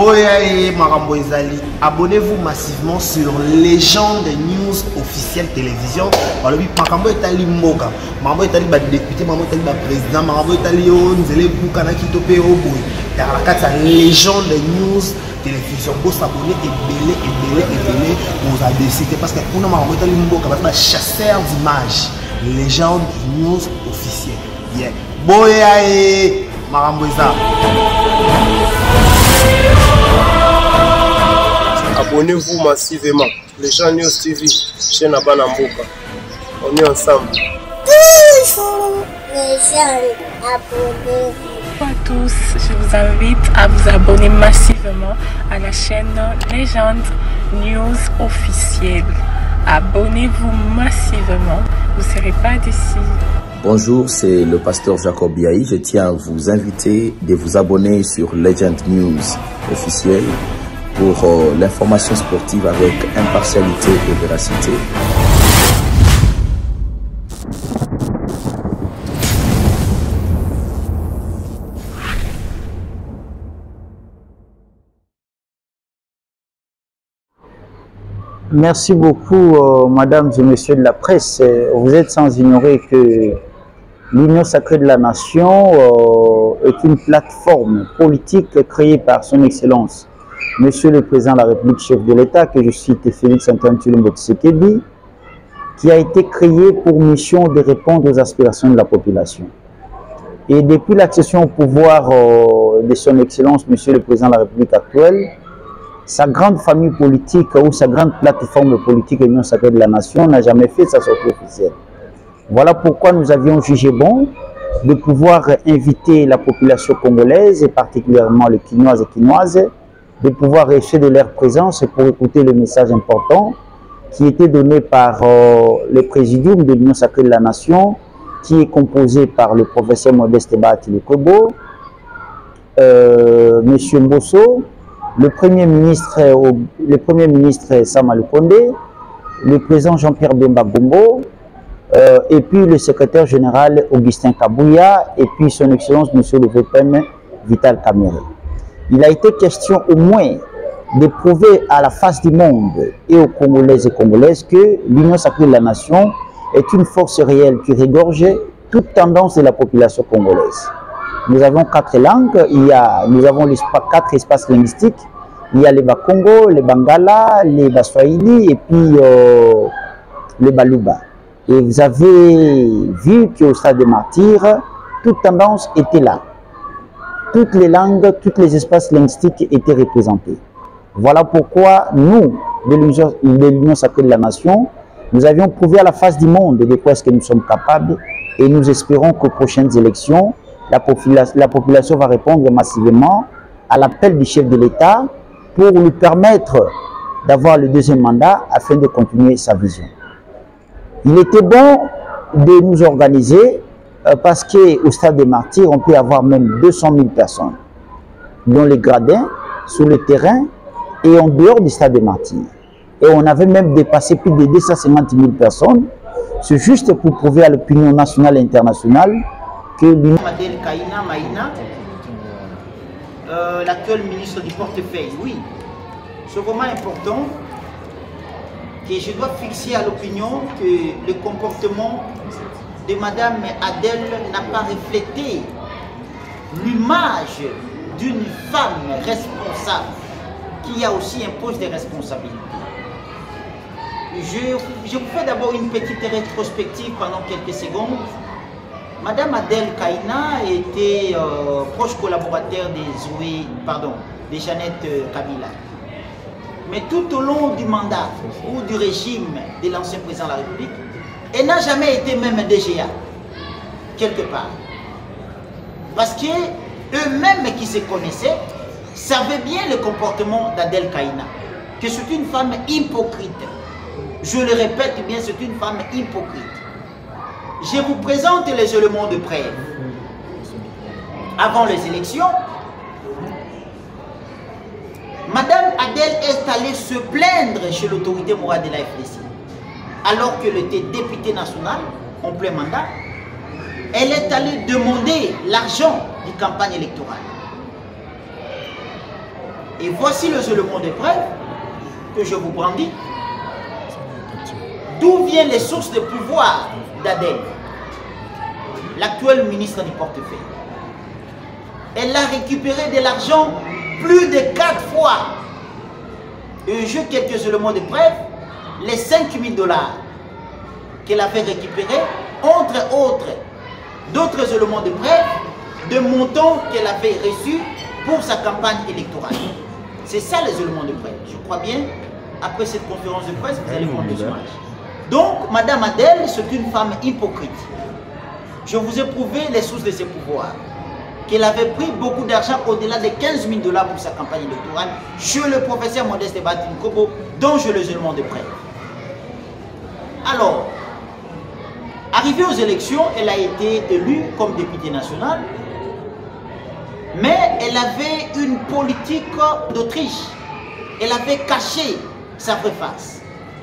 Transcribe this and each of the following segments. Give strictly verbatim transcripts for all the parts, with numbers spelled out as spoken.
Boya et Marambo Ezali, abonnez-vous massivement sur Légende News officielle télévision. Par le but, Marambo Etali Moka, Marambo Etali ba député, Marambo Etali ba président, Marambo Etali o Nzele Boukana Kitope Oboy. Dans la carte Légende News télévision, vous s'abonner et belé et belé et belé vous abonnez parce que pour nous Marambo Etali Moka, parce que chasseur d'images. Légende News officielle. Yeah. Boya et Marambo Ezali. Abonnez-vous massivement. Les gens News T V, chaîne à Banamboka. On est ensemble. Bonjour les gens, abonnez-vous. Bonjour à tous, je vous invite à vous abonner massivement à la chaîne Légende News officielle. Abonnez-vous massivement, vous ne serez pas déçus. Bonjour, c'est le pasteur Jacob Biaï. Je tiens à vous inviter de vous abonner sur Legend News officielle pour euh, l'information sportive avec impartialité et véracité. Merci beaucoup, euh, mesdames et messieurs de la presse. Vous êtes sans ignorer que l'Union sacrée de la Nation euh, est une plateforme politique créée par son Excellence, Monsieur le Président de la République, chef de l'État, que je cite Félix Antoine Tshilombo Tshisekedi, qui a été créé pour mission de répondre aux aspirations de la population. Et depuis l'accession au pouvoir euh, de son Excellence, Monsieur le Président de la République actuelle, sa grande famille politique ou sa grande plateforme politique, l'Union sacrée de la Nation, n'a jamais fait sa sortie officielle. Voilà pourquoi nous avions jugé bon de pouvoir inviter la population congolaise, et particulièrement les Quinoises et Quinoises, de pouvoir rester de leur présence pour écouter le message important qui était donné par euh, le présidium de l'Union sacrée de la Nation, qui est composé par le professeur Modeste Bahatili Kobo, euh, M. Mbosso, le Premier ministre, euh, le Premier ministre Sama Lukonde, le président Jean-Pierre Bemba Gombo, euh, et puis le secrétaire général Augustin Kabouya, et puis son Excellence M. le V P M Vital Kamerhe. Il a été question au moins de prouver à la face du monde et aux Congolaises et Congolaises que l'Union sacrée de la Nation est une force réelle qui régorge toute tendance de la population congolaise. Nous avons quatre langues, il y a, nous avons quatre espaces linguistiques, il y a les Bakongo, les Bangala, les Baswahili et puis euh, les Baluba. Et vous avez vu qu'au Stade des Martyrs, toute tendance était là. Toutes les langues, tous les espaces linguistiques étaient représentés. Voilà pourquoi nous, de l'Union sacrée de la Nation, nous avions prouvé à la face du monde de quoi est-ce que nous sommes capables et nous espérons qu'aux prochaines élections, la, popula la population va répondre massivement à l'appel du chef de l'État pour lui permettre d'avoir le deuxième mandat afin de continuer sa vision. Il était bon de nous organiser euh, parce qu'au Stade des Martyrs, on peut avoir même deux cent mille personnes dans les gradins, sur le terrain et en dehors du Stade des Martyrs. Et on avait même dépassé plus de deux cent cinquante mille personnes. C'est juste pour prouver à l'opinion nationale et internationale que l'Union... Adel Kaina Maïna, euh, l'actuel ministre du portefeuille, oui. C'est vraiment important que je dois fixer à l'opinion que le comportement de Madame Adel n'a pas reflété l'image d'une femme responsable qui a aussi un poste de responsabilité. Je, je vous fais d'abord une petite rétrospective pendant quelques secondes. Madame Adel Kaina était euh, proche collaborateur des Zoé, pardon, de Jeannette Kabila. Mais tout au long du mandat ou du régime de l'ancien président de la République, elle n'a jamais été même D G A, quelque part. Parce que eux-mêmes qui se connaissaient savaient bien le comportement d'Adel Kaina, que c'est une femme hypocrite. Je le répète bien, c'est une femme hypocrite. Je vous présente les éléments de preuve. Avant les élections, Madame Adel est allée se plaindre chez l'autorité morale de la F D C. Alors qu'elle était députée nationale, en plein mandat, elle est allée demander l'argent d'une campagne électorale. Et voici les éléments de preuve que je vous brandis. D'où viennent les sources de pouvoir d'Adel, l'actuel ministre du portefeuille? Elle a récupéré de l'argent plus de quatre fois. Et j'ai quelques éléments de preuve, les cinq mille dollars qu'elle avait récupérés, entre autres, d'autres éléments de preuve, de montants qu'elle avait reçus pour sa campagne électorale. C'est ça les éléments de preuve. Je crois bien, après cette conférence de presse, vous allez prendre les images. Donc, Madame Adel, c'est une femme hypocrite. Je vous ai prouvé les sources de ses pouvoirs. Qu'elle avait pris beaucoup d'argent au-delà de quinze mille dollars pour sa campagne électorale chez le professeur Modeste Batin Kobo, dont je les éléments de preuve. Alors, arrivée aux élections, elle a été élue comme députée nationale, mais elle avait une politique d'Autriche. Elle avait caché sa vraie face.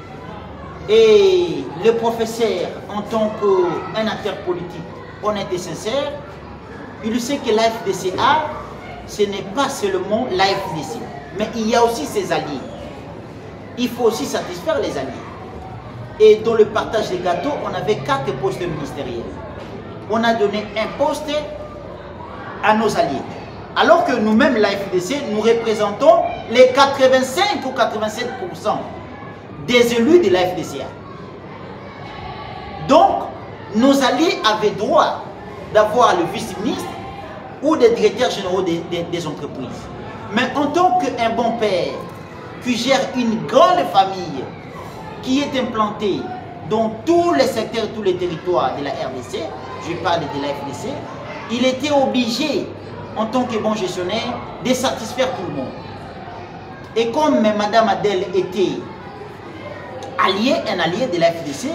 Et le professeur, en tant qu'un acteur politique honnête et sincère, il sait que l'A F D C A, ce n'est pas seulement l'A F D C, mais il y a aussi ses alliés. Il faut aussi satisfaire les alliés. Et dans le partage des gâteaux, on avait quatre postes ministériels. On a donné un poste à nos alliés. Alors que nous-mêmes, l'A F D C, nous représentons les quatre-vingt-cinq ou quatre-vingt-sept pour cent des élus de l'A F D C A. Donc, nos alliés avaient droit d'avoir le vice-ministre ou des directeurs généraux des, des, des entreprises. Mais en tant qu'un bon père qui gère une grande famille qui est implantée dans tous les secteurs, tous les territoires de la R D C, je parle de la F D C, il était obligé, en tant que bon gestionnaire, de satisfaire tout le monde. Et comme Madame Adel était alliée, un allié de la F D C,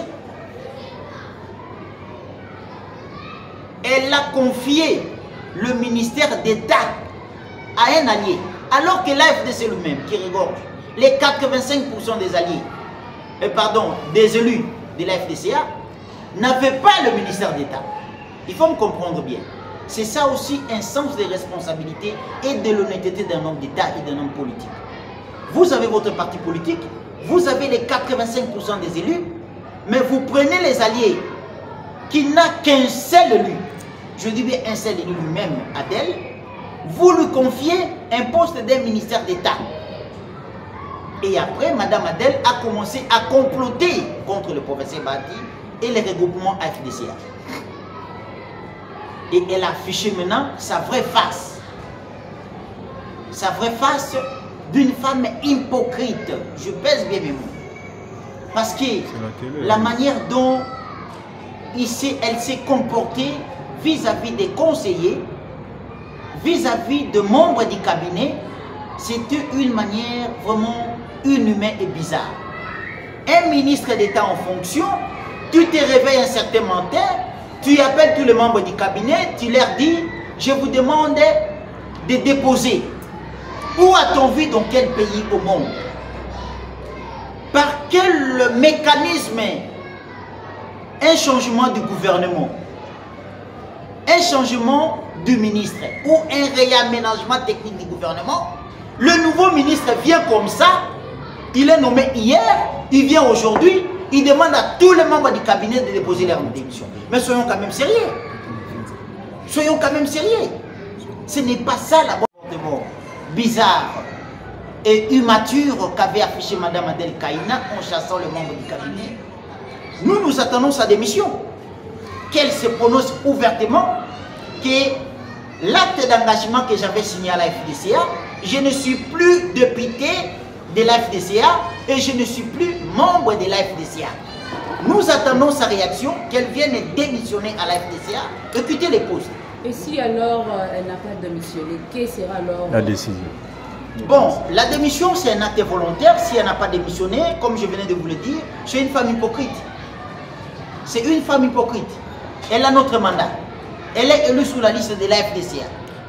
elle a confié le ministère d'État à un allié, alors que l'A F D C lui-même, qui regorge les quatre-vingt-cinq pour cent des alliés, euh, pardon, des élus de l'A F D C A, n'avait pas le ministère d'État. Il faut me comprendre bien. C'est ça aussi un sens de responsabilité et de l'honnêteté d'un homme d'État et d'un homme politique. Vous avez votre parti politique, vous avez les quatre-vingt-cinq pour cent des élus, mais vous prenez les alliés qui n'a qu'un seul élu, je dis bien un seul élu lui-même, Adel, vous lui confiez un poste d'un ministère d'État. Et après, Madame Adel a commencé à comploter contre le professeur Bati et les regroupements A F D C A. Et elle a affiché maintenant sa vraie face. Sa vraie face d'une femme hypocrite. Je pèse bien mes mots. Parce que la manière dont ici, elle s'est comportée vis-à-vis des conseillers, vis-à-vis de membres du cabinet, c'était une manière vraiment inhumaine et bizarre. Un ministre d'État en fonction, tu te réveilles un certain matin, tu appelles tous les membres du cabinet, tu leur dis, je vous demande de déposer. Où a-t-on vu dans quel pays au monde? Par quel mécanisme un changement du gouvernement, un changement du ministre ou un réaménagement technique du gouvernement, le nouveau ministre vient comme ça, il est nommé hier, il vient aujourd'hui, il demande à tous les membres du cabinet de déposer leur démission. Mais soyons quand même sérieux. Soyons quand même sérieux. Ce n'est pas ça la bonne bizarre et immature qu'avait affiché Madame Adel Kaina en chassant les membres du cabinet. Nous, nous attendons sa démission. Qu'elle se prononce ouvertement que l'acte d'engagement que j'avais signé à la F D C A, je ne suis plus député de la F D C A et je ne suis plus membre de la F D C A. Nous attendons sa réaction, qu'elle vienne démissionner à la F D C A, et quitter les postes. Et si alors euh, elle n'a pas démissionné, quelle sera alors la décision? Bon, la démission c'est un acte volontaire. Si elle n'a pas démissionné, comme je venais de vous le dire, c'est une femme hypocrite. C'est une femme hypocrite. Elle a notre mandat. Elle est élue sous la liste de la F D C A.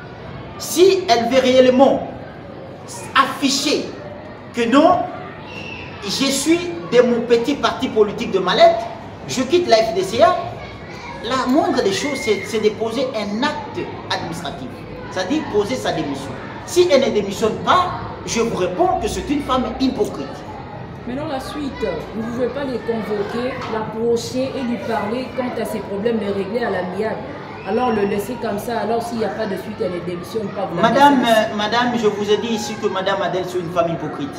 Si elle veut réellement afficher que non, je suis de mon petit parti politique de Mallette, je quitte la F D C A, la moindre des choses, c'est de poser un acte administratif. C'est-à-dire poser sa démission. Si elle ne démissionne pas, je vous réponds que c'est une femme hypocrite. Maintenant, la suite, vous ne pouvez pas les convoquer, l'approcher et lui parler quant à ses problèmes, les régler à l'amiable. Alors le laisser comme ça, alors s'il n'y a pas de suite, elle est démissionne pas. Vous madame, euh, madame, je vous ai dit ici que Madame Adèle, c'est une femme hypocrite.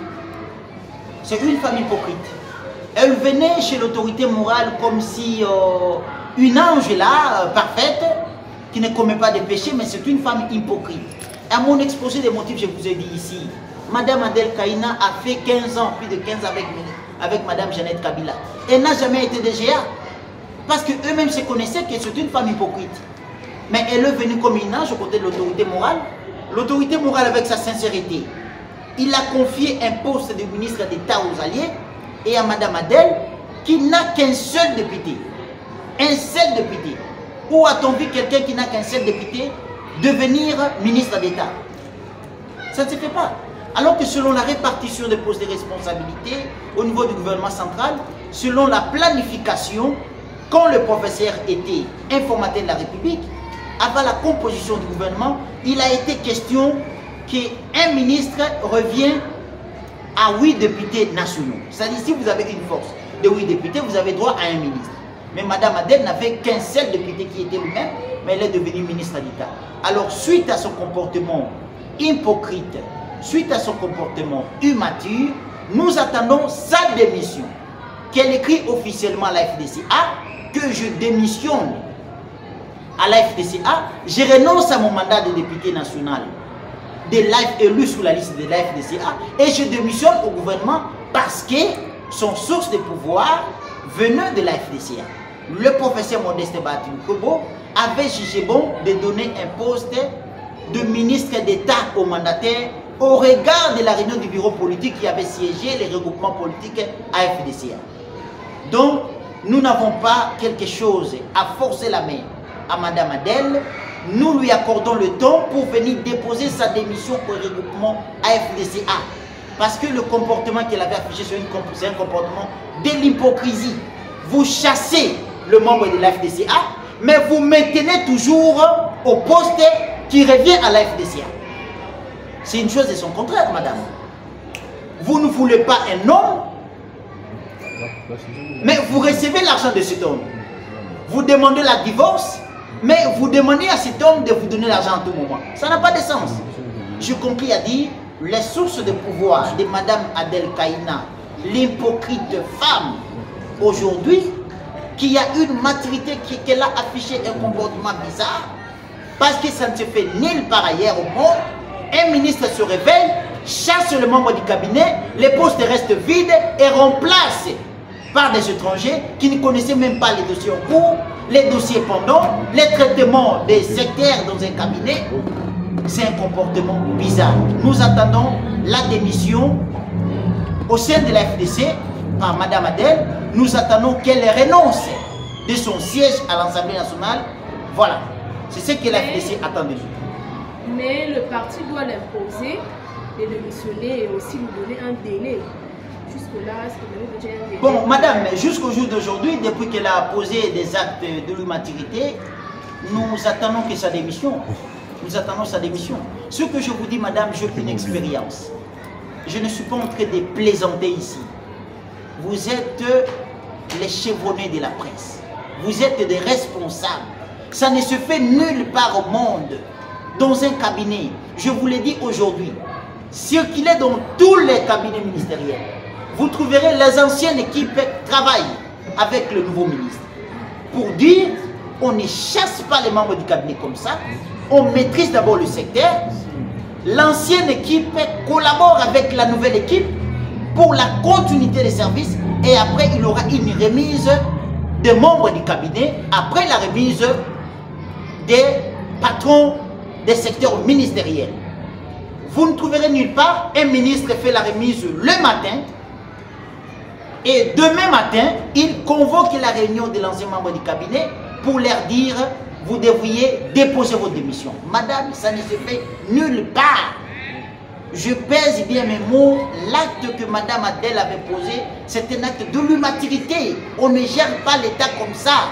C'est une femme hypocrite. Elle venait chez l'autorité morale comme si euh, une ange là, euh, parfaite, qui ne commet pas de péché, mais c'est une femme hypocrite. À mon exposé des motifs, je vous ai dit ici, Madame Adèle Kaina a fait quinze ans, plus de quinze ans avec, avec Madame Jeannette Kabila. Elle n'a jamais été D G A. Parce qu'eux-mêmes se connaissaient que c'est une femme hypocrite. Mais elle est venue comme une ange aux côtés de l'autorité morale. L'autorité morale, avec sa sincérité, il a confié un poste de ministre d'État aux alliés et à Madame Adèle, qui n'a qu'un seul député. Un seul député. Où a-t-on vu quelqu'un qui n'a qu'un seul député devenir ministre d'État? Ça ne se fait pas. Alors que selon la répartition des postes de responsabilité au niveau du gouvernement central, selon la planification, quand le professeur était informateur de la République, avant la composition du gouvernement, il a été question qu'un ministre revient à huit députés nationaux. C'est-à-dire, si vous avez une force de huit députés, vous avez droit à un ministre. Mais Madame Adèle n'avait qu'un seul député qui était lui-même, mais elle est devenue ministre d'État. Alors, suite à son comportement hypocrite, suite à son comportement immature, nous attendons sa démission. Qu'elle écrit officiellement à la F D C A que je démissionne à la F D C A, je renonce à mon mandat de député national, de life élu sous la liste de la F D C A, et je démissionne au gouvernement parce que son source de pouvoir venait de la F D C A. Le professeur Modeste Batum Kobo avait jugé bon de donner un poste de ministre d'État au mandataire au regard de la réunion du bureau politique qui avait siégé les regroupements politiques à F D C A. Donc, nous n'avons pas quelque chose à forcer la main à Madame Adèle. Nous lui accordons le temps pour venir déposer sa démission au regroupement à F D C A. Parce que le comportement qu'elle avait affiché, c'est un comportement de l'hypocrisie. Vous chassez le membre de la F D C A, mais vous maintenez toujours au poste qui revient à la F D C A. C'est une chose de son contraire, madame. Vous ne voulez pas un homme, mais vous recevez l'argent de cet homme. Vous demandez la divorce, mais vous demandez à cet homme de vous donner l'argent à tout moment. Ça n'a pas de sens. Je conclue à dire, les sources de pouvoir de Madame Adèle Kaina, l'hypocrite femme, aujourd'hui, qui a une maturité, qu'elle a affiché un comportement bizarre, parce que ça ne se fait nulle part ailleurs au monde. Un ministre se réveille, chasse le membre du cabinet, les postes restent vides et remplace par des étrangers qui ne connaissaient même pas les dossiers en cours, les dossiers pendants, les traitements des secteurs dans un cabinet. C'est un comportement bizarre. Nous attendons la démission au sein de la F D C par Madame Adèle. Nous attendons qu'elle renonce de son siège à l'Assemblée nationale. Voilà. C'est ce que la F D C attend de nous. Mais le parti doit l'imposer et démissionner et aussi nous donner un délai. Jusque-là, est-ce que vous avez déjà un délai? Bon, madame, jusqu'au jour d'aujourd'hui, depuis qu'elle a posé des actes de l'immaturité, nous attendons que sa démission. Nous attendons sa démission. Ce que je vous dis, madame, j'ai une expérience. Je ne suis pas en train de plaisanter ici. Vous êtes les chevronnés de la presse. Vous êtes des responsables. Ça ne se fait nulle part au monde. Dans un cabinet, je vous l'ai dit aujourd'hui, circulez dans tous les cabinets ministériels. Vous trouverez les anciennes équipes travaillent avec le nouveau ministre. Pour dire, on ne chasse pas les membres du cabinet comme ça. On maîtrise d'abord le secteur. L'ancienne équipe collabore avec la nouvelle équipe pour la continuité des services. Et après, il y aura une remise des membres du cabinet. Après la remise des patrons des secteurs ministériels. Vous ne trouverez nulle part, un ministre fait la remise le matin et demain matin, il convoque la réunion de l'ancien membre du cabinet pour leur dire, vous devriez déposer votre démission. Madame, ça ne se fait nulle part. Je pèse bien mes mots, l'acte que Madame Adèle avait posé, c'est un acte de l'immaturité. On ne gère pas l'État comme ça.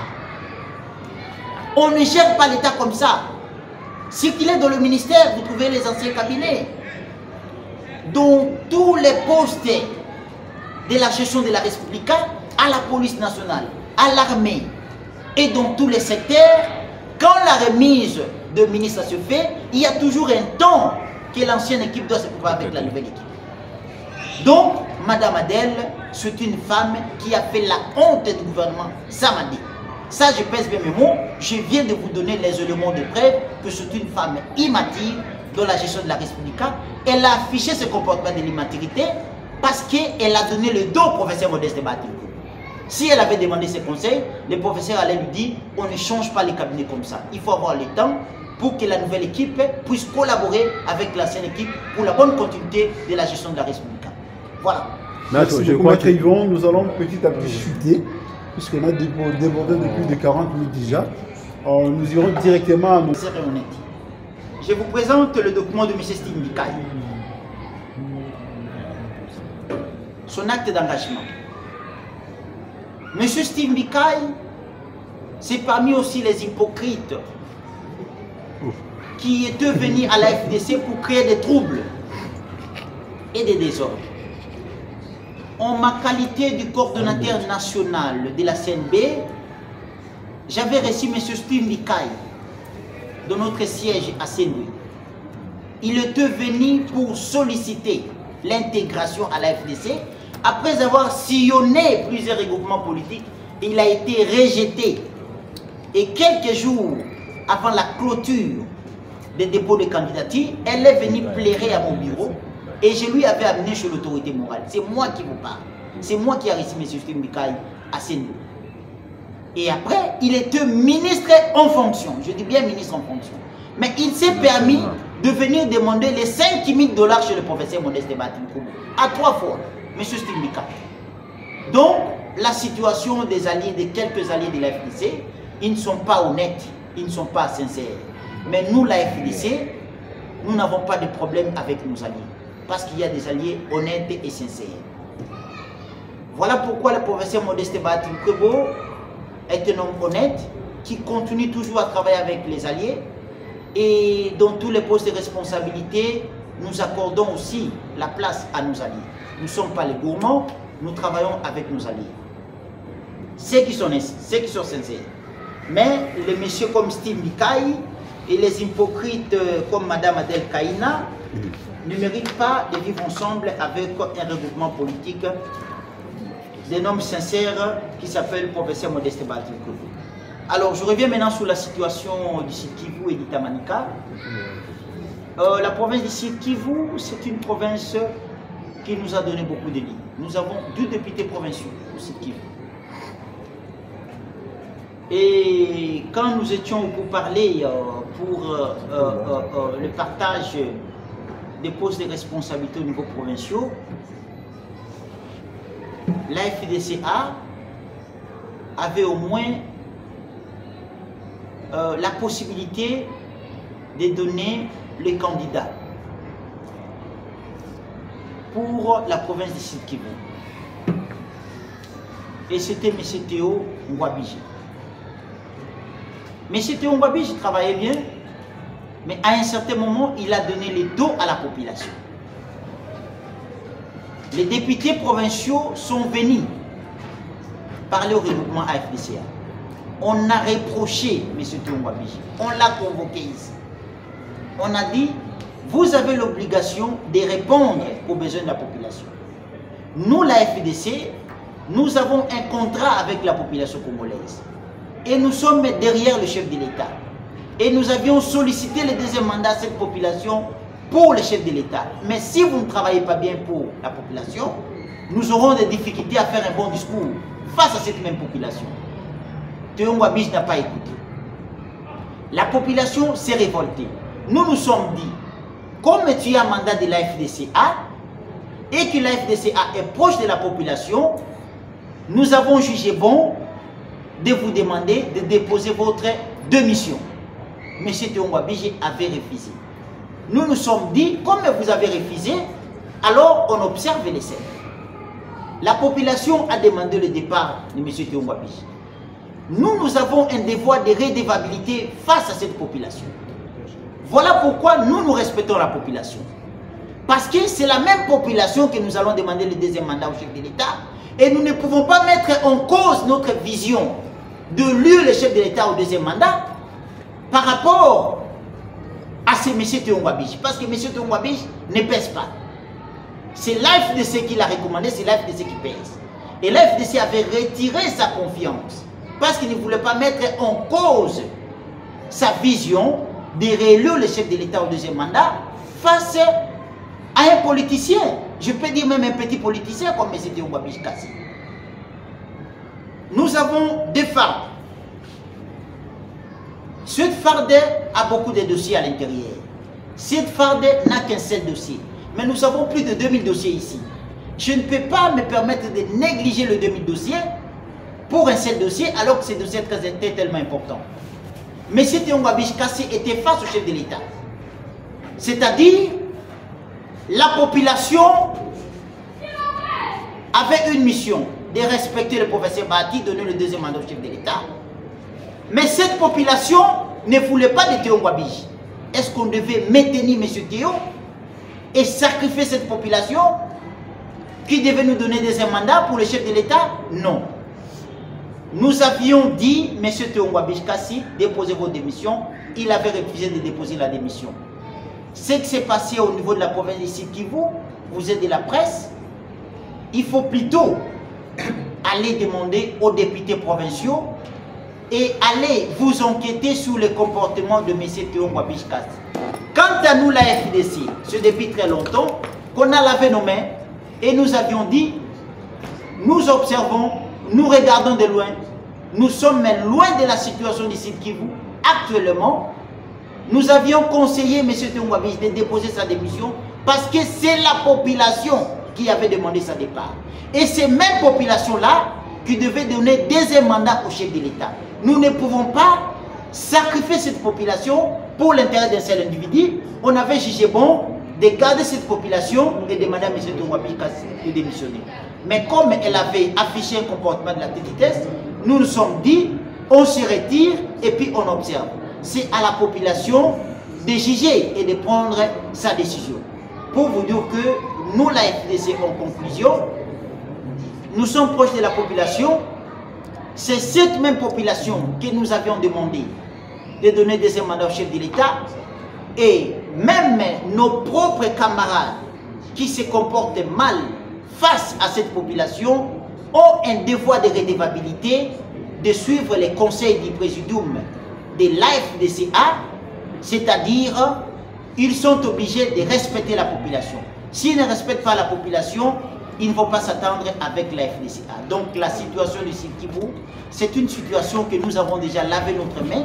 On ne gère pas l'État comme ça. Si qu'il est dans le ministère, vous trouvez les anciens cabinets. dans tous les postes de la gestion de la République, à la police nationale, à l'armée et dans tous les secteurs, quand la remise de ministre se fait, il y a toujours un temps que l'ancienne équipe doit se préparer avec la nouvelle équipe. Donc, Madame Adèle, c'est une femme qui a fait la honte du gouvernement Samadi. Ça, je pèse bien mes mots. Je viens de vous donner les éléments de preuve que c'est une femme immature dans la gestion de la République. Elle a affiché ce comportement de l'immaturité parce qu'elle a donné le dos au professeur Modeste Batilko. Si elle avait demandé ses conseils, le professeur allait lui dire on ne change pas les cabinets comme ça. Il faut avoir le temps pour que la nouvelle équipe puisse collaborer avec l'ancienne équipe pour la bonne continuité de la gestion de la République. Voilà. Merci beaucoup, Maître Yvon. Nous allons petit à petit chuter, puisqu'on a débordé depuis de quarante minutes déjà. Alors, nous irons directement à nos... Je vous présente le document de M. Steve Mikaï. Son acte d'engagement. M. Steve Mikaï, c'est parmi aussi les hypocrites qui étaient venus à la F D C pour créer des troubles et des désordres. En ma qualité de coordonnateur national de la C N B, j'avais reçu M. Steve Mikaï dans notre siège à Saint-Louis. Il était venu pour solliciter l'intégration à la F D C. Après avoir sillonné plusieurs regroupements politiques, il a été rejeté. Et quelques jours avant la clôture des dépôts de candidature, elle est venue plairer à mon bureau et je lui avais amené chez l'autorité morale. C'est moi qui vous parle. C'est moi qui ai reçu M. Steve Mikaï à Saint-Louis. Et après, il était ministre en fonction. Je dis bien ministre en fonction. Mais il s'est permis de venir demander les cinq mille dollars chez le professeur Modeste Batilko. À trois fois, M. Steve Mikaï. Donc, la situation des alliés, des quelques alliés de la F D C, ils ne sont pas honnêtes, ils ne sont pas sincères. Mais nous, la F D C, nous n'avons pas de problème avec nos alliés. Parce qu'il y a des alliés honnêtes et sincères. Voilà pourquoi le professeur Modeste Batilko est un homme honnête qui continue toujours à travailler avec les alliés et dans tous les postes de responsabilité, nous accordons aussi la place à nos alliés. Nous ne sommes pas les gourmands, nous travaillons avec nos alliés. Ceux qui sont, ceux qui sont sincères. Mais les messieurs comme Steve Mikaï et les hypocrites comme Madame Adèle Kaina ne méritent pas de vivre ensemble avec un regroupement politique d'un homme sincère qui s'appelle professeur Modeste Batilko. Alors, je reviens maintenant sur la situation du Sud Kivu et d'Itamanika. Euh, la province du Sud Kivu, c'est une province qui nous a donné beaucoup de lits. Nous avons deux députés provinciaux au Sud Kivu. Et quand nous étions pour parler euh, pour euh, euh, euh, le partage des postes de responsabilité au niveau provinciaux, la F D C A avait au moins euh, la possibilité de donner les candidats pour la province du Sud Kivu. Et c'était M. Théo Ngwabiji. M. Théo Ngwabiji travaillait bien, mais à un certain moment, il a donné le dos à la population. Les députés provinciaux sont venus parler au regroupement A F D C A. On a reproché M. Théo Ngwabiji. On l'a convoqué ici. On a dit, vous avez l'obligation de répondre aux besoins de la population. Nous, la F D C, nous avons un contrat avec la population congolaise. Et nous sommes derrière le chef de l'État. Et nous avions sollicité le deuxième mandat à cette population pour le chef de l'État. Mais si vous ne travaillez pas bien pour la population, nous aurons des difficultés à faire un bon discours face à cette même population. Théo Ngwabiji n'a pas écouté. La population s'est révoltée. Nous nous sommes dit, comme tu as un mandat de la F D C A et que la F D C A est proche de la population, nous avons jugé bon de vous demander de déposer votre démission. M. Théo Ngwabiji avait refusé. Nous nous sommes dit, comme vous avez refusé, alors on observe les scènes. La population a demandé le départ de M. Théo Ngwabiji. Nous, nous avons un devoir de redevabilité face à cette population. Voilà pourquoi nous, nous respectons la population. Parce que c'est la même population que nous allons demander le deuxième mandat au chef de l'État. Et nous ne pouvons pas mettre en cause notre vision de lui, le chef de l'État, au deuxième mandat par rapport à ce M. Théo Ngouabiche. Parce que M. Théo Ngouabiche ne pèse pas. C'est l'A F D C qui l'a recommandé, c'est l'A F D C qui pèse. Et l'A F D C avait retiré sa confiance parce qu'il ne voulait pas mettre en cause sa vision de réélire le chef de l'État au deuxième mandat face à un politicien. Je peux dire même un petit politicien comme M. Théo Ngouabiche Kassi. Nous avons des fardes. Cette farde a beaucoup de dossiers à l'intérieur. Cette farde n'a qu'un seul dossier. Mais nous avons plus de deux mille dossiers ici. Je ne peux pas me permettre de négliger le deux mille dossiers pour un seul dossier alors que ce dossier était tellement important. M. Théo Ngouabiche Kassi était face au chef de l'État. C'est-à-dire, la population avait une mission de respecter le professeur Bahati, donner le deuxième mandat au chef de l'État. Mais cette population ne voulait pas de Théo Ngouabiche. Est-ce qu'on devait maintenir M. Théo et sacrifier cette population qui devait nous donner des mandats pour le chef de l'État? Non. Nous avions dit, M. Théo Ngouabiche Kassi, déposez vos démissions. Il avait refusé de déposer la démission. Ce qui s'est passé au niveau de la province de Sud Kivu, vous êtes de la presse, il faut plutôt aller demander aux députés provinciaux et aller vous enquêter sur le comportement de M. Théo Ngouabiche Kassi. Quant à nous, la F D C, c'est depuis très longtemps qu'on a lavé nos mains et nous avions dit, nous observons, nous regardons de loin, nous sommes loin de la situation du Sud Kivu. Actuellement, nous avions conseillé M. Théo Ngouabiche de déposer sa démission parce que c'est la population qui avait demandé sa départ. Et ces mêmes populations-là qui devaient donner deuxième mandat au chef de l'État. Nous ne pouvons pas sacrifier cette population pour l'intérêt d'un seul individu. On avait jugé bon de garder cette population et demander à M. Théo Ngouabiche Kassi de démissionner. Mais comme elle avait affiché un comportement de la petitesse, nous nous sommes dit, on se retire et puis on observe. C'est à la population de juger et de prendre sa décision. Pour vous dire que nous, la F D C, en conclusion, nous sommes proches de la population. C'est cette même population que nous avions demandé de donner des mandats au chef de l'État. Et même nos propres camarades qui se comportent mal face à cette population ont un devoir de redevabilité de suivre les conseils du présidium de l'A F D C A, c'est-à-dire ils sont obligés de respecter la population. S'ils ne respectent pas la population, ils ne vont pas s'attendre avec la F D C A. Donc la situation du Sud Kivu, c'est une situation que nous avons déjà lavé notre main.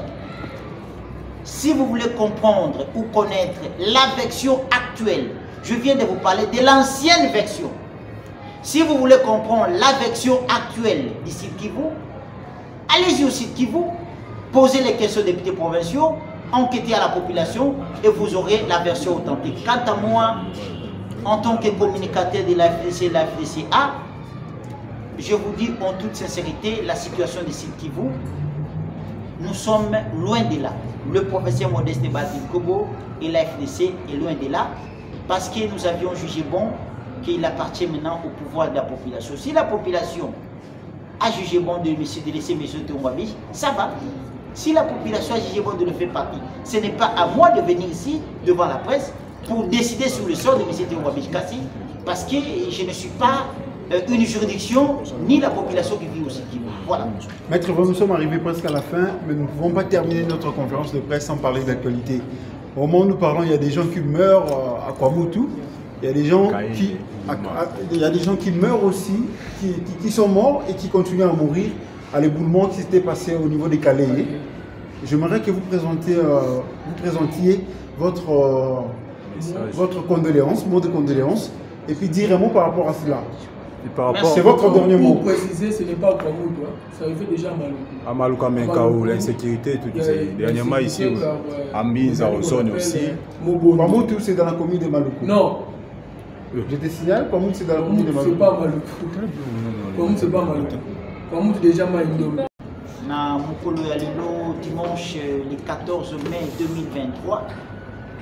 Si vous voulez comprendre ou connaître la version actuelle, je viens de vous parler de l'ancienne version. Si vous voulez comprendre la version actuelle du Sud Kivu, allez-y au Sud Kivu, posez les questions aux députés provinciaux, enquêtez à la population et vous aurez la version authentique. Quant à moi, en tant que communicateur de la F D C et de la F D C A, je vous dis en toute sincérité, la situation du Sud Kivu, nous sommes loin de là. Le professeur Modeste Bahati Kobo et la F D C est loin de là parce que nous avions jugé bon qu'il appartient maintenant au pouvoir de la population. Si la population a jugé bon de, de laisser M. Théo Ngouabiche, ça va. Si la population a jugé bon de le faire partie, ce n'est pas à moi de venir ici devant la presse pour décider sur le sort de M. Théo Ngouabiche Kassi parce que je ne suis pas euh, une juridiction ni la population qui vit aussi. Voilà. Maître, nous sommes arrivés presque à la fin, mais nous ne pouvons pas terminer notre conférence de presse sans parler d'actualité. Au moment où nous parlons, il y a des gens qui meurent à Kwamutu, il y a des gens qui, à, à, il y a des gens qui meurent aussi, qui, qui, qui sont morts et qui continuent à mourir à l'éboulement qui s'était passé au niveau des Calais. J'aimerais que vous présentiez, euh, vous présentiez votre, euh, votre condoléance, mot de condoléance, et puis dire un mot par rapport à cela. C'est votre dernier mot. Pour préciser, ce n'est pas au Kwamutu, hein. Ça arrivait déjà à Maluku. À Maluku, Menkaou, l'insécurité, tout ça. Dernièrement ici, à Mbinza, au Son aussi. Kwamutu, c'est dans la commune de Maluku. Non. Je te signale, Kwamutu, c'est dans la commune de Maluku. C'est pas Maluku. Kwamutu, c'est pas Maluku. Kwamutu, déjà Maluku. Na mukolo ya lelo dimanche le quatorze mai deux mille vingt-trois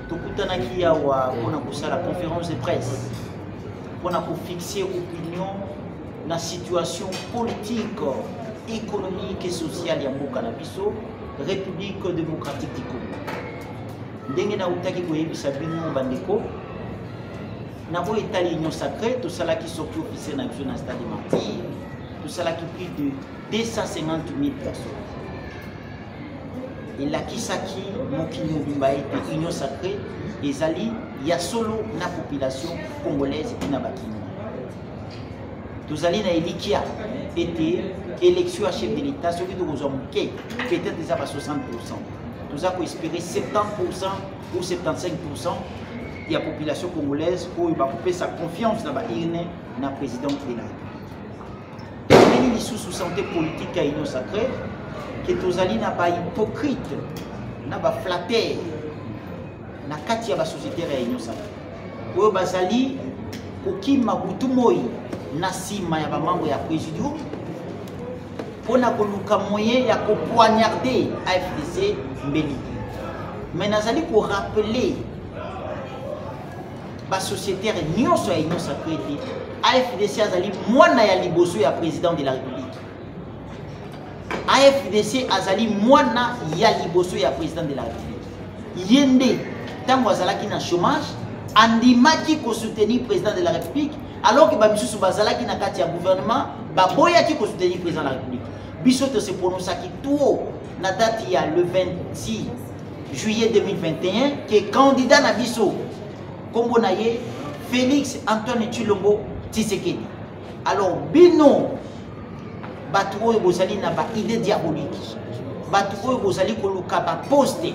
tokutanaki awa mpona kosala conférence de presse mpona kofixer opinion na situation politique, économique et sociale ya mboka na biso République démocratique du Congo. Ndenge na utaki koyebisa bino bandeko na oyo etali union sacrée tosalaki sorti officiel na biso na stade Martyr, tosalaki plus de deux cent cinquante mille personnes. Elakisaki mokili mobimba ete union sacrée ezali ya solo na population congolaise ina bakini. Tozali na elikia ete élection à chef de l'État, ce qui nous a manqué, peut-être déjà à soixante pour cent. Nous avons espéré soixante-dix pour cent ou soixante-quinze pour cent de la population congolaise où il va couper sa confiance dans le président de la République. Mais sous santé politique à l'union sacrée, que Tozali n'a pas hypocrite, n'a pas flatté, n'a pas katia la société à l'union sacrée. Où Bazali, Koki Mabutumoi, Nassima ya membre ya président. On a un moyen de poignarder A F D C Mbeli. Mais nous allons rappeler la société réunion sur l'union sacrée. A F D C a zali mwana ya liboso ya président de la République. A F D C a zali mwana ya liboso ya président de la République. Yende tango azalaki na chômage, andimaki ko soutenir président de la République alors que ba misusu bazalaki na kati ya gouvernement ba boyaki ko soutenir président de la République. Bisoto se prononce qui tout la date il y a le vingt-six juillet deux mille vingt et un qui est candidat na biso comme on a Félix Antoine Tshilombo Tshisekedi. Alors bino batu oyo bozali na ba idée diabolique, batu oyo bozali koluka ba poste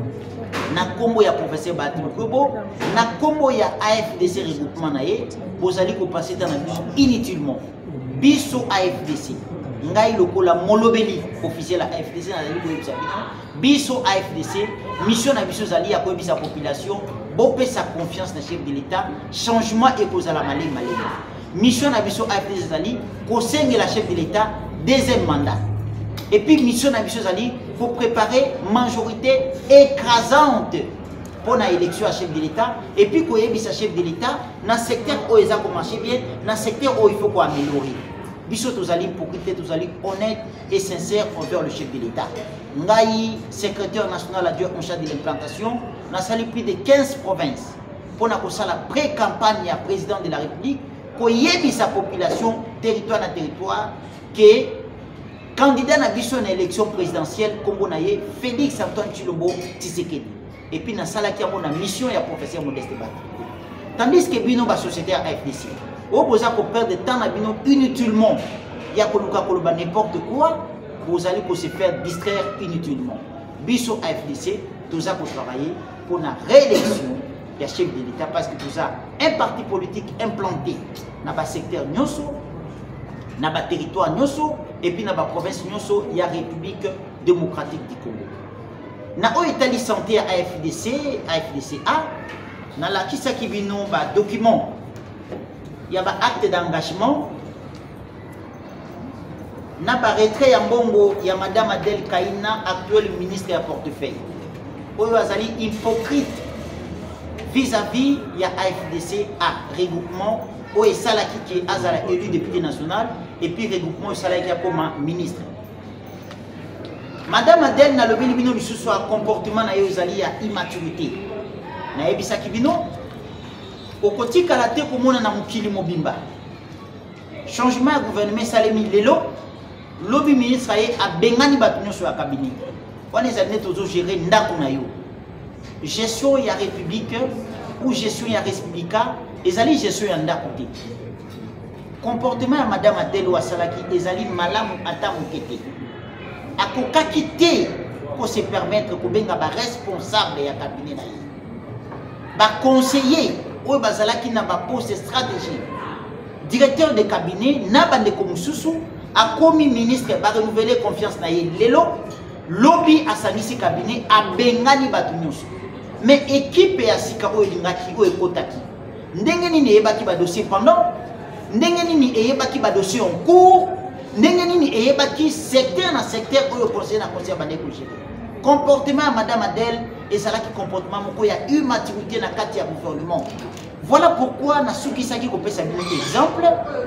na kombo ya professeur Batim Kobo na kombo ya A F D C regroupement na ye bozali ko passer dans la biso inutilement. Biso A F D C ngai lokola molobeli officiel à A F D C na zali koyebisa biso A F D C mission na biso zali ya koyebisa population bope sa confiance na chef de l'État changement et kozala malé malé mission na biso A F D C zali kosenge la chef de l'État deuxième mandat et puis mission na biso zali pour préparer majorité écrasante pour la élection à chef de l'État et puis koyebisa chef de l'État na secteur où ils ont marché bien na secteur où il faut qu'on améliorer. Biso tozali hypocrite, tozali honnête et sincère envers le chef de l'État. Ngai, secrétaire national adjoint en charge de l'implantation, n'a sali plus de quinze provinces pour la pré-campagne à président de la République, pour y sa population, territoire à territoire, que candidat à biso à l'élection présidentielle, comme on a eu Félix Antoine Tshilombo Tshisekedi. Et puis na salaki a mission et à professeur Modeste Bat. Tandis que bino ba société à A F D C. Vous pouvez perdre de temps inutilement. Il y a n'importe quoi. Vous allez se faire distraire inutilement. Biso A F D C, tout ça pour travailler pour la réélection du chef de l'État parce que tout ça, un parti politique implanté dans le secteur Nyoso, dans le territoire Nyoso, et puis dans la province Nyoso, il y a la République démocratique du Congo. Dans l'État santé à A F D C, A F D C A, dans la Kisaki Bino, document. Il y a un acte d'engagement. Na ba retrait en bongo, il y a Madame Adel Kaina, actuelle ministre à portefeuille. Oyo azali hypocrite vis-à-vis il y a A F D C A regroupement où est Salaki qui est Azala élu député national et puis regroupement Salaki comme ministre. Madame Adel na lobi bino lisusu a comportement na yo zali ya immaturité. Na yebisaki bino okoti kalate komona na mukili mobimba changement ya gouvernement salemi lelo lobi ministre aye abengani bato nyonso ya cabinet wana ezali tozo gérer ndako na yo gestion ya république ou gestion ya républica ezali gestion ya ndako te comportement ya madame Adel wasalaki ezali malamu ata mokete akokaki te pour se permettre kobenga ba responsable ya cabinet na ye ba conseiller oyo bazalaki na ba poste stratégie directeur de cabinet na bande komususu akomi ministre ba renouveler confiance na ye lelo lobby asanisi cabinet abengani batu nyonso mais équipe ya sika oyo lingaki oyo ekotaki ndenge nini eyebaki ba dossier pendant ndenge nini eyebaki ba dossier en cours ndenge nini eyebaki secteur na secteur oyo conseiller na conseiller bande ko gérer comportement ya madame Adel ezalaki comportement moko ya immaturité na kati ya gouvernement. Voilà pourquoi na sukisaki kopesa bino exemple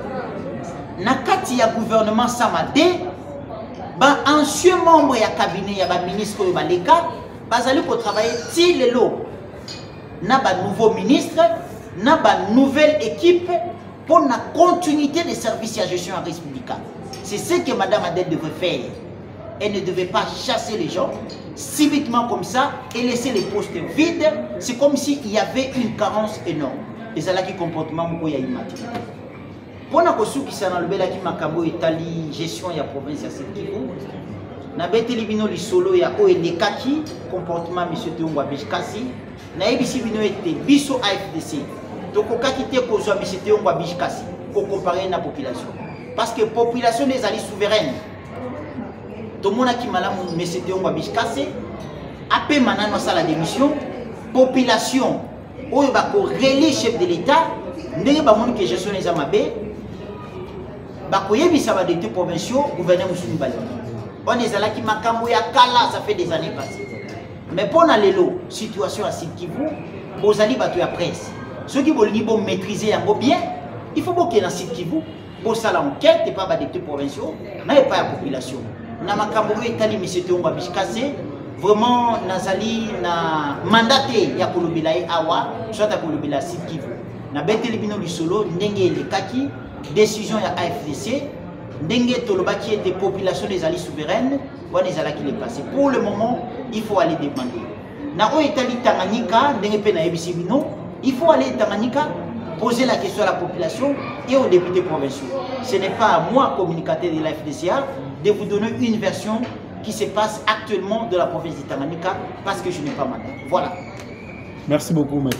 na kati ya gouvernement Samade ba ancien membre ya cabinet ya ba ministre oyo baleka bazali ko travailler ti lelo na ba nouveau ministre na ba nouvelle équipe pour la continuité des services à gestion républicaine. C'est ce que Madame Adèle devrait faire. Elle ne devait pas chasser les gens subitement comme ça et laisser les postes vides. C'est comme s'il y avait une carence énorme. Et c'est là qui comportement beaucoup y a immaturité. Pour la question qui s'en a levé là qui m'a cambo Italie gestion ya province à cette niveau. Na bete libino li solo ya o et kaki comportement monsieur Tongwa Bishkasi. Na ebisi bino était biso A F D C. Donc on a quitté pour monsieur Tongwa Bishkasi pour comparer la population. Parce que la population des alliés souveraines. Tout le monde qui m'a dit monsieur Tongwa Bishkasi après maintenant ça la démission population où il va relier chef de l'État n'est pas mon que gestion les amabé bakoyebi ça va des provinciaux gouverneur Moussou Bali. On est là qui m'a camoué à Kala, ça fait des années passées. Mais pour la l'élo, situation à Sud Kivu, vous allez battre la presse. Ceux qui veulent maîtriser un bien, il faut qu'il y ait dans Sud Kivu. Pour ça, l'enquête n'est pas des provinciaux, n'est pas la population. Dans ma camoué, Tali, M. Tongwa Bishkasi, vraiment, Nazali, na mandaté, ya Kolobila Awa, soit à Kolobila Sud Kivu. Na bête libino du solo, n'engé les kaki, décision ya A F D C. Dengue Toloba qui est des populations des alliés souveraines, voilà les alliés qui les passent. Pour le moment, il faut aller demander. Na o Italie Tanganyika, dengue pena ebisibino, il faut aller Tanganyika poser la question à la population et aux députés provinciaux. Ce n'est pas à moi, communicateur de la F D C A, de vous donner une version qui se passe actuellement de la province de Tanganyika parce que je n'ai pas mandat. Voilà. Merci beaucoup, maître.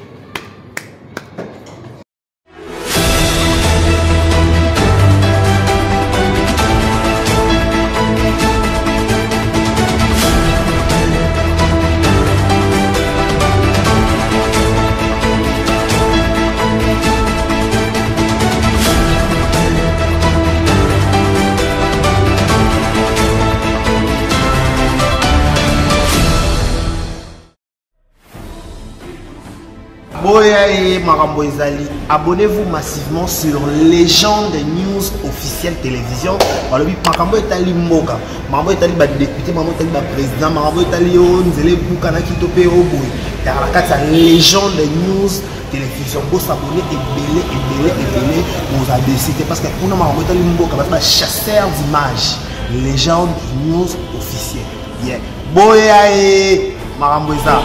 Abonnez-vous massivement sur Légende News officielle télévision. Balobi makambo etali mboka. Makambo etali ba député, makambo etali ba président, makambo etali o nzele bukana kitope oboy. Car la carte Légende News télévision. Vous s'abonner et belé et belé et belé vous avez décidé parce que on a makambo etali mboka ba chasseur d'images. Légende News officielle. Yeah. Boya e makambo eza.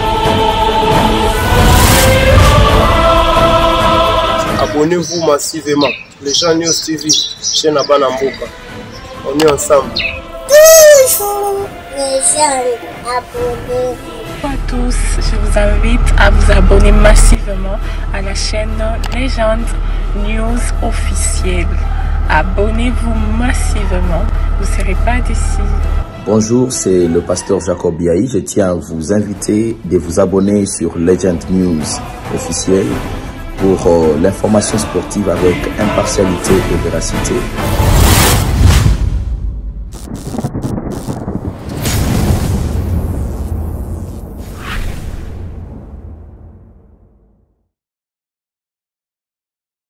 Abonnez-vous massivement. Les gens News T V, chaîne à Banamboka. On est ensemble. Toujours les gens abonnés. Bonjour à tous, je vous invite à vous abonner massivement à la chaîne Légende News officielle. Abonnez-vous massivement, vous ne serez pas déçus. Bonjour, c'est le pasteur Jacob Biaï. Je tiens à vous inviter de vous abonner sur Legend News officielle pour euh, l'information sportive avec impartialité et véracité.